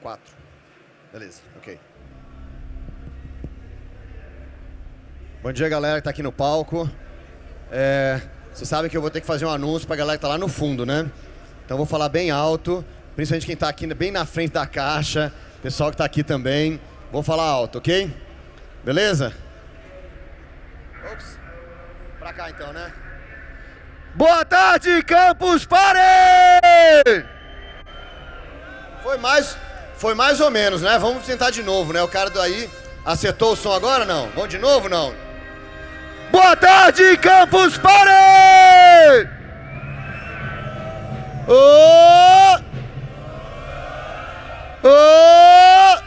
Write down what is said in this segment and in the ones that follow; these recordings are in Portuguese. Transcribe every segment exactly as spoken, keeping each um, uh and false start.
Quatro. Beleza, ok. Bom dia, galera que tá aqui no palco. É, vocês sabem que eu vou ter que fazer um anúncio pra galera que tá lá no fundo, né? Então eu vou falar bem alto, principalmente quem tá aqui bem na frente da caixa, pessoal que tá aqui também. Vou falar alto, ok? Beleza? Ops. Pra cá então, né? Boa tarde, Campus Party! Foi mais, foi mais ou menos, né? Vamos tentar de novo, né? O cara daí acertou o som agora, não? Vamos de novo, não? Boa tarde, Campus Party! Oh! Oh!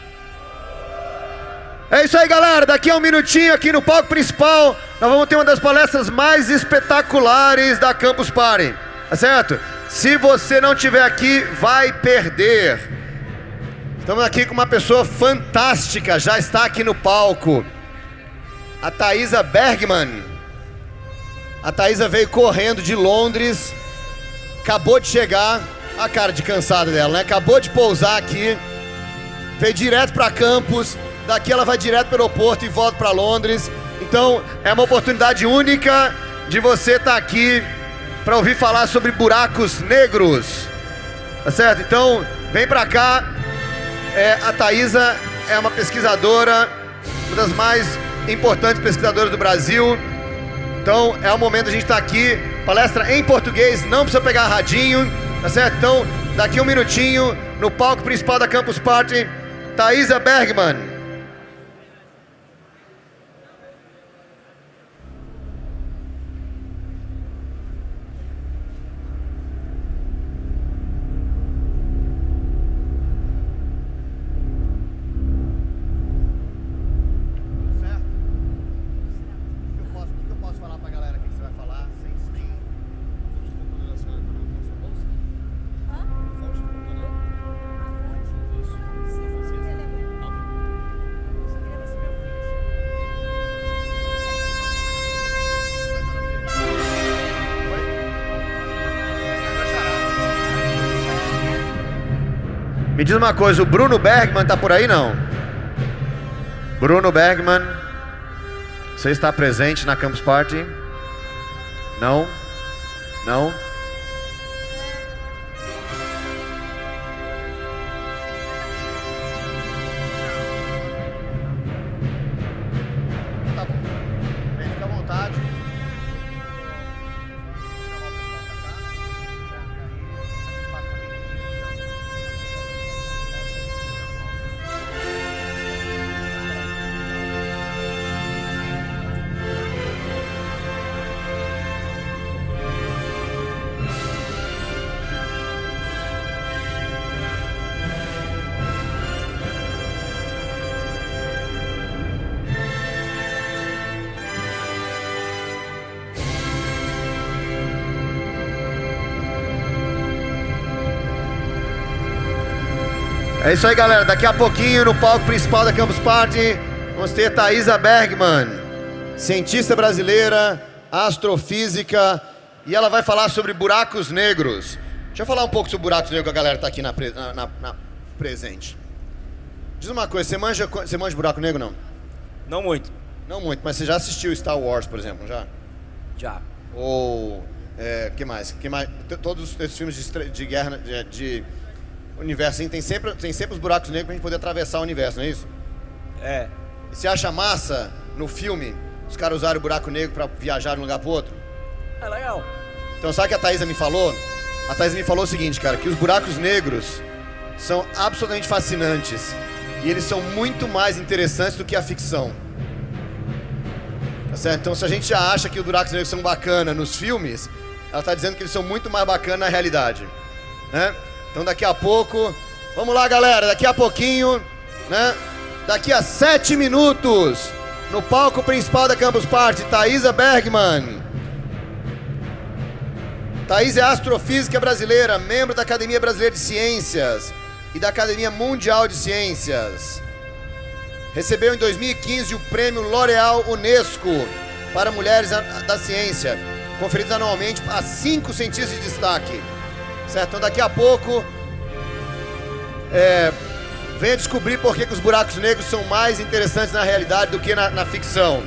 É isso aí, galera. Daqui a um minutinho aqui no palco principal, nós vamos ter uma das palestras mais espetaculares da Campus Party, tá certo? Se você não estiver aqui, vai perder. Estamos aqui com uma pessoa fantástica, já está aqui no palco. A Thaisa Bergman. A Thaisa veio correndo de Londres, acabou de chegar, a cara de cansada dela, né? Acabou de pousar aqui, veio direto para campus, daqui ela vai direto para o aeroporto e volta para Londres. Então é uma oportunidade única de você estar aqui para ouvir falar sobre buracos negros, tá certo? Então vem para cá. É, a Thaisa é uma pesquisadora, uma das mais importantes pesquisadoras do Brasil. Então é o momento da gente estar aqui, palestra em português, não precisa pegar radinho, tá certo? Então daqui a um minutinho, no palco principal da Campus Party, Thaisa Bergman. Me diz uma coisa, o Bruno Bergman tá por aí, não? Bruno Bergman, você está presente na Campus Party? Não? Não? Tá bom. Vem, fica à vontade. É isso aí, galera. Daqui a pouquinho, no palco principal da Campus Party, vamos ter Thaisa Bergman, cientista brasileira, astrofísica, e ela vai falar sobre buracos negros. Deixa eu falar um pouco sobre buracos negros, que a galera tá aqui na, pre na, na, na presente. Diz uma coisa, você manja, você manja buraco negro, não? Não muito. Não muito, mas você já assistiu Star Wars, por exemplo, já? Já. Ou, é, que mais? Que mais? Todos esses filmes de, de guerra, de... de universo, assim, tem sempre, tem sempre os buracos negros pra gente poder atravessar o universo, não é isso? É. E você acha massa, no filme, os caras usaram o buraco negro pra viajar de um lugar pro outro? É legal. Então sabe o que a Thaisa me falou? A Thaisa me falou o seguinte, cara, que os buracos negros são absolutamente fascinantes. E eles são muito mais interessantes do que a ficção. Tá certo? Então se a gente já acha que os buracos negros são bacanas nos filmes, ela tá dizendo que eles são muito mais bacanas na realidade, né? Então daqui a pouco, vamos lá, galera, daqui a pouquinho, né? Daqui a sete minutos, no palco principal da Campus Party, Thaisa Bergman. Thaisa é astrofísica brasileira, membro da Academia Brasileira de Ciências e da Academia Mundial de Ciências. Recebeu em dois mil e quinze o prêmio L'Oréal Unesco para Mulheres da Ciência, conferido anualmente a cinco cientistas de destaque. Certo? Então daqui a pouco, é, venha descobrir por que que os buracos negros são mais interessantes na realidade do que na, na ficção.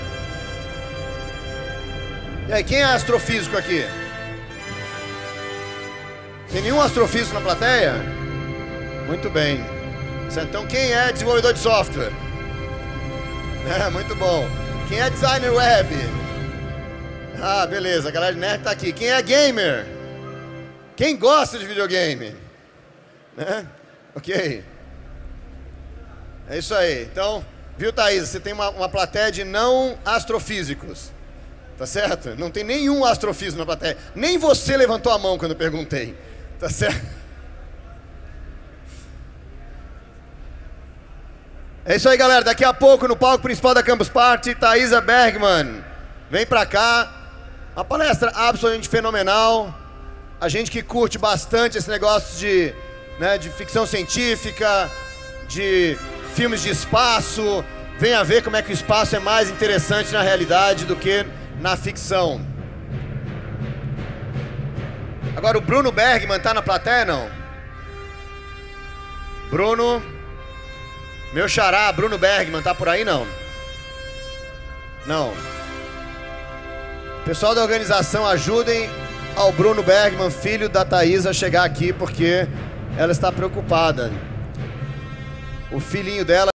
E aí, quem é astrofísico aqui? Tem nenhum astrofísico na plateia? Muito bem. Então, quem é desenvolvedor de software? É, muito bom. Quem é designer web? Ah, beleza, a galera de nerd tá aqui. Quem é gamer? Quem gosta de videogame? Né? Ok. É isso aí. Então, viu, Thaís? Você tem uma, uma plateia de não astrofísicos. Tá certo? Não tem nenhum astrofísico na plateia. Nem você levantou a mão quando eu perguntei. Tá certo? É isso aí, galera. Daqui a pouco, no palco principal da Campus Party, Thaisa Bergman. Vem pra cá. Uma palestra absolutamente fenomenal. A gente que curte bastante esse negócio de, né, de ficção científica, de filmes de espaço, venha ver como é que o espaço é mais interessante na realidade do que na ficção. Agora, o Bruno Bergman tá na plateia, não? Bruno, meu xará, Bruno Bergman, tá por aí, não? Não. Pessoal da organização, ajudem ao Bruno Bergman, filho da Thaisa, a chegar aqui, porque ela está preocupada. O filhinho dela